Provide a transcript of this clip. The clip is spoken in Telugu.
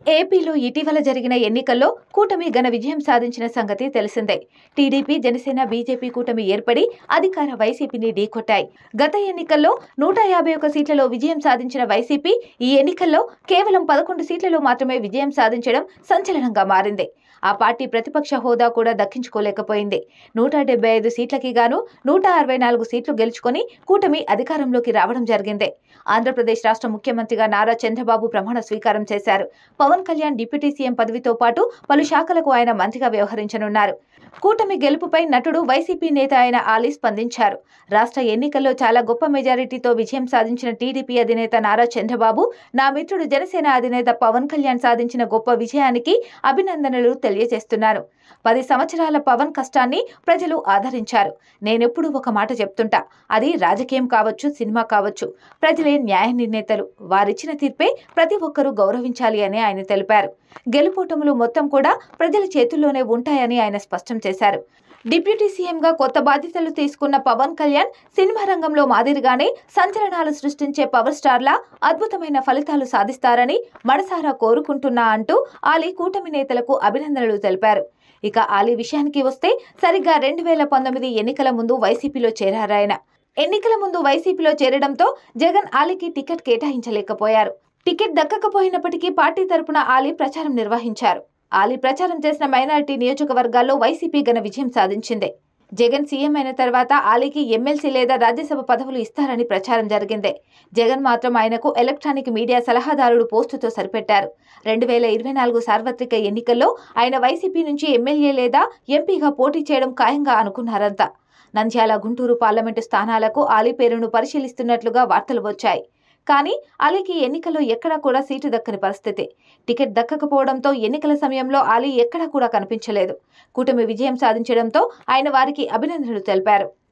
ఏపీలో ఇటీవల జరిగిన ఎన్నికల్లో కూటమి ఘన విజయం సాధించిన సంగతి తెలిసిందే. టీడీపీ, జనసేన, బీజేపీ కూటమి ఏర్పడి అధికార వైసీపీని ఢీకొట్టాయి. గత ఎన్నికల్లో 151 సీట్లలో విజయం సాధించిన వైసీపీ ఈ ఎన్నికల్లో కేవలం 11 సీట్లలో మాత్రమే విజయం సాధించడం సంచలనంగా మారింది. ఆ పార్టీ ప్రతిపక్ష హోదా కూడా దక్కించుకోలేకపోయింది. 175 సీట్లకి గాను 164 సీట్లు గెలుచుకొని కూటమి అధికారంలోకి రావడం జరిగింది. ఆంధ్రప్రదేశ్ రాష్ట్ర ముఖ్యమంత్రిగా నారా చంద్రబాబు ప్రమాణ స్వీకారం చేశారు. పవన్ కళ్యాణ్ డిప్యూటీ సీఎం పదవితో పాటు పలు శాఖలకు ఆయన మంత్రిగా వ్యవహరించనున్నారు. కూటమి గెలుపుపై నటుడు, వైసీపీ నేత అయిన ఆలీ స్పందించారు. రాష్ట్ర ఎన్నికల్లో చాలా గొప్ప మెజారిటీతో విజయం సాధించిన టీడీపీ అధినేత నారా చంద్రబాబు, నా మిత్రుడు జనసేన అధినేత పవన్ కళ్యాణ్ సాధించిన గొప్ప విజయానికి అభినందనలు తెలియజేస్తున్నారు. 10 సంవత్సరాల పవన్ కష్టాన్ని ప్రజలు ఆదరించారు. నేనెప్పుడు ఒక మాట చెప్తుంటా, అది రాజకీయం కావచ్చు, సినిమా కావచ్చు, ప్రజలే న్యాయ నిర్ణేతలు. వారిచ్చిన తీర్పే ప్రతి ఒక్కరూ గౌరవించాలి అని ఆయన తెలిపారు. గెలుపోటములు మొత్తం కూడా ప్రజల చేతుల్లోనే ఉంటాయని ఆయన స్పష్టం చేశారు. డిప్యూటీ సీఎంగా కొత్త బాధ్యతలు తీసుకున్న పవన్ కళ్యాణ్ సినిమా రంగంలో మాదిరిగానే సంచలనాలు సృష్టించే పవర్ స్టార్లా అద్భుతమైన ఫలితాలు సాధిస్తారని మనసారా కోరుకుంటున్నా అంటూ ఆలీ కూటమి నేతలకు అభినందనలు తెలిపారు. ఇక ఆలీ విషయానికి వస్తే సరిగ్గా 2019 ఎన్నికల ముందు వైసీపీలో చేరారాయన. ఎన్నికల ముందు వైసీపీలో చేరడంతో జగన్ ఆలీకి టికెట్ కేటాయించలేకపోయారు. టికెట్ దక్కకపోయినప్పటికీ పార్టీ తరపున ఆలీ ప్రచారం నిర్వహించారు. ఆలీ ప్రచారం చేసిన మైనారిటీ నియోజకవర్గాల్లో వైసీపీ ఘన విజయం సాధించింది. జగన్ సీఎం అయిన తర్వాత ఆలీకి ఎమ్మెల్సీ లేదా రాజ్యసభ పదవులు ఇస్తారని ప్రచారం జరిగింది. జగన్ మాత్రం ఆయనకు ఎలక్ట్రానిక్ మీడియా సలహాదారుడు పోస్టుతో సరిపెట్టారు. 2024 సార్వత్రిక ఎన్నికల్లో ఆయన వైసీపీ నుంచి ఎమ్మెల్యే లేదా ఎంపీగా పోటీ చేయడం ఖాయంగా అనుకున్నారంతా. నంద్యాల, గుంటూరు పార్లమెంటు స్థానాలకు ఆలీ పేరును పరిశీలిస్తున్నట్లుగా వార్తలు వచ్చాయి. కానీ ఆలీకి ఎన్నికల్లో ఎక్కడా కూడా సీటు దక్కని పరిస్థితి. టికెట్ దక్కకపోవడంతో ఎన్నికల సమయంలో ఆలీ ఎక్కడా కూడా కనిపించలేదు. కూటమి విజయం సాధించడంతో ఆయన వారికి అభినందనలు తెలిపారు.